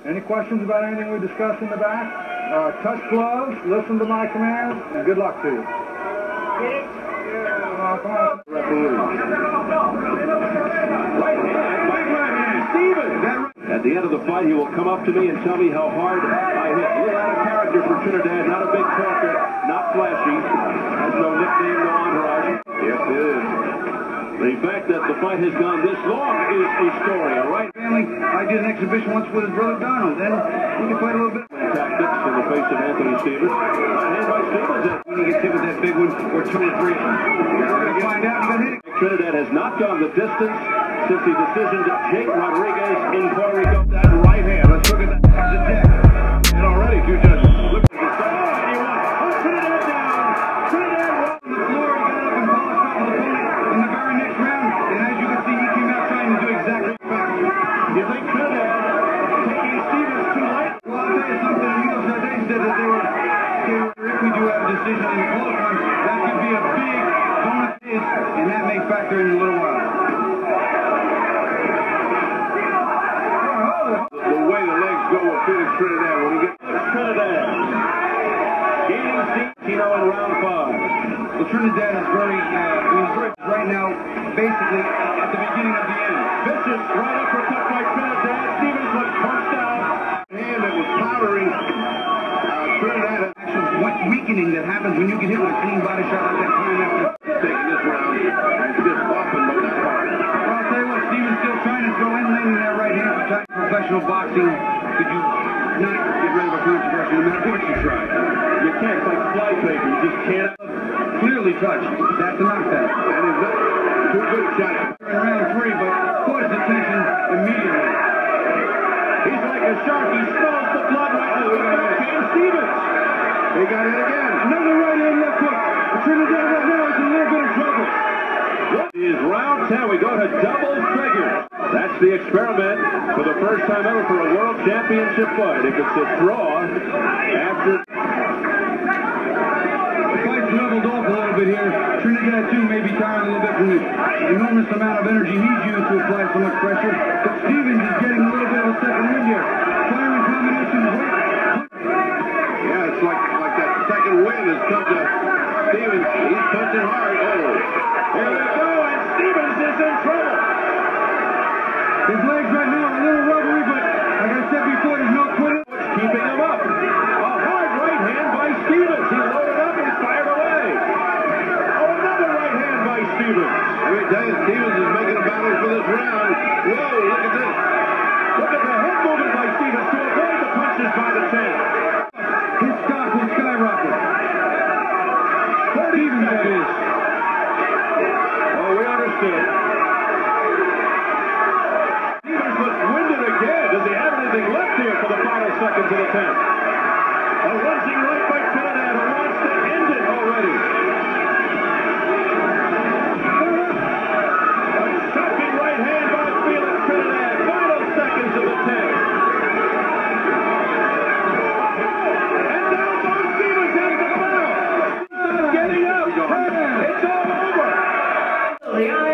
Any questions about anything we discussed in the back? Touch gloves, listen to my commands, and good luck to you. Come on. At the end of the fight, he will come up to me and tell me how hard I hit. A little out of character for Trinidad, not a big talker, not flashy, has no nickname, no entourage. Yes, it is. The fact that the fight has gone this long is a story, all right? Family, I did an exhibition once with his brother Donald, then he can fight a little bit. Tactics in the face of Anthony Stevens. Right hand by Stevens. When he gets hit with that big one, or 2 or 3. We're going to find out. Trinidad has not gone the distance since the decision to Jake Rodriguez in Puerto Rico. That right hand. Let's look at that. That's the deck. And already 2 judges. Look at the side. And he won. Trinidad down. Trinidad won on the floor. He got up and polished off of the opponent in the very next round. And as you can see, he came out trying to do exactly that. You think Trinidad taking Stevens too late? Well, I'll tell you something. Emilio Sardin said that they were, if we do have a decision in the close one, that could be a big bonus, and that may factor in a little while. The way the legs go with Felix Trinidad when he gets Trinidad gaining steam, Tino in round 5. Well, Trinidad is very, right now, basically at the beginning of the end. Vicious right uppercut by Trinidad. Stevens was punched out. Hand that was powering Trinidad. Actual weakening that happens when you get hit with a clean body shot like that time after taking this round and just bumping, but not hard. Well, I'll tell you what, Stevens still trying to throw in that right hand for time. Professional boxing, could you not get rid of a controversy no matter what you try? You can't, it's like flypaper, you just can't. Clearly touched. That's a knockdown. That is it. 2 good shots. In round 3, but caught his attention immediately. He's like a shark, he smells the blood right now. Came Stevens. They got it again. Another right hand left hook. Trinidad right now is in a little bit of trouble. Is round 10. We go to double figures. That's the experiment for the first time ever for a world championship fight. If it's a draw after. The fight's leveled off a little bit here. Trinidad, too, may be tired a little bit from the enormous amount of energy he's used to apply so much pressure. But Stevens is getting a little bit of a second wind here. Firing combinations. Yeah, it's like that second wind has come to Stevens. He's punching hard. Oh, here we go, and Stevens is in trouble. His legs right now are a little rubbery, but like I said before, there's no quitting. Keeping him up. A hard right hand by Stevens. He loaded up and fired away. Oh, another right hand by Stevens. Let me tell you, Stevens is making a battle for this round. Whoa, look at this. Look at the head movement by Stevens to avoid the punches by the 10. His stock will skyrocket. Stevens, that is. Oh, we understood. Stevens looks winded again. Does he have anything left here for the final seconds of the 10th? A lunging right by Trinidad who wants to end it already. A shocking right hand by Felix Trinidad. Final seconds of the 10th. And now Bob Stevens has the foul. Getting up. It's all over.